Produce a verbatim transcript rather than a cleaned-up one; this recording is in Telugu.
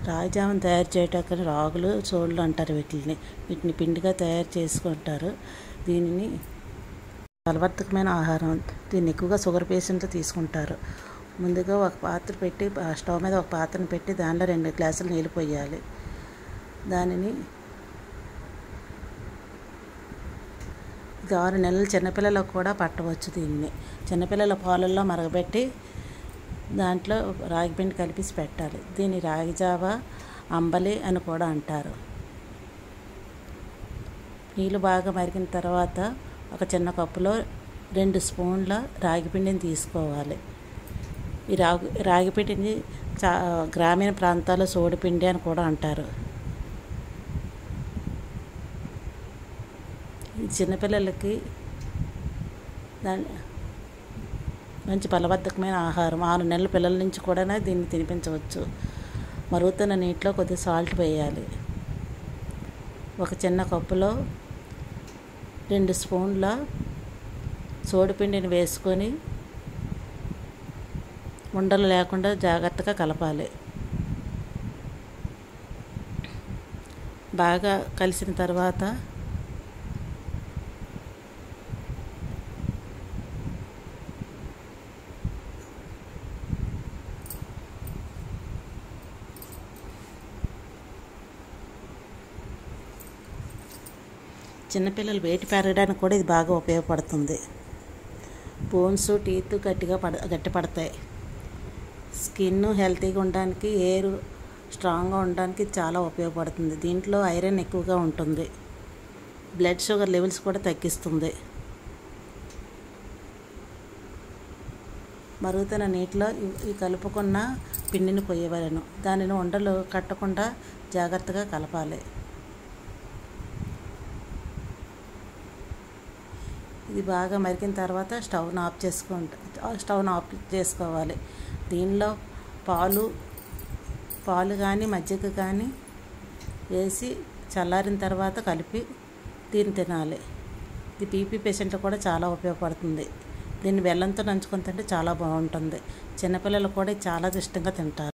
రాగి జావను తయారు చేయటానికి రాగులు చోళ్ళు అంటారు వీటిని వీటిని పిండిగా తయారు చేసుకుంటారు. దీనిని బలవర్ధకమైన ఆహారం. దీన్ని ఎక్కువగా షుగర్ పేషెంట్లు తీసుకుంటారు. ముందుగా ఒక పాత్ర పెట్టి స్టవ్ మీద ఒక పాత్రను పెట్టి దానిలో రెండు గ్లాసులు నీళ్ళు పోయాలి. దానిని ఇది ఆరు నెలలు చిన్నపిల్లలకు కూడా పట్టవచ్చు. దీన్ని చిన్నపిల్లల పాలల్లో మరగబెట్టి దాంట్లో రాగి పిండి కలిపేసి పెట్టాలి. దీన్ని రాగి జావ, అంబలి అని కూడా అంటారు. నీళ్ళు బాగా మరిగిన తర్వాత ఒక చిన్న కప్పులో రెండు స్పూన్ల రాగి పిండిని తీసుకోవాలి. ఈ రాగి రాగి పిండిని చా గ్రామీణ ప్రాంతాల్లో సోడిపిండి అని కూడా అంటారు. ఈ చిన్నపిల్లలకి దాని మంచి బలవర్ధకమైన ఆహారం. ఆరు నెలల పిల్లల నుంచి కూడా దీన్ని తినిపించవచ్చు. మరుగుతున్న నీటిలో కొద్దిగా సాల్ట్ వేయాలి. ఒక చిన్న కప్పులో రెండు స్పూన్ల సోడిపిండిని వేసుకొని ఉండలు లేకుండా జాగ్రత్తగా కలపాలి. బాగా కలిసిన తర్వాత చిన్నపిల్లలు వెయిట్ పెరగడానికి కూడా ఇది బాగా ఉపయోగపడుతుంది. బోన్స్, టీత్ గట్టిగా పడ గట్టి పడతాయి. స్కిన్ హెల్తీగా ఉండడానికి, హెయిర్ స్ట్రాంగ్గా ఉండడానికి చాలా ఉపయోగపడుతుంది. దీంట్లో ఐరన్ ఎక్కువగా ఉంటుంది. బ్లడ్ షుగర్ లెవెల్స్ కూడా తగ్గిస్తుంది. మరుగుతున్న నీటిలో ఈ కలుపుకున్న పిండిని పోయవలను. దానిని ఉండలు కట్టకుండా జాగ్రత్తగా కలపాలి. ఇది బాగా మరిగిన తర్వాత స్టవ్ను ఆఫ్ చేసుకుంటా స్టవ్ను ఆఫ్ చేసుకోవాలి. దీనిలో పాలు పాలు కానీ మజ్జిగ కానీ వేసి చల్లారిన తర్వాత కలిపి దీన్ని తినాలి. ఇది బీపీ పేషెంట్లు కూడా చాలా ఉపయోగపడుతుంది. దీన్ని బెల్లంతో నంచుకొని తింటే చాలా బాగుంటుంది. చిన్నపిల్లలు కూడా చాలా ఇష్టంగా తింటారు.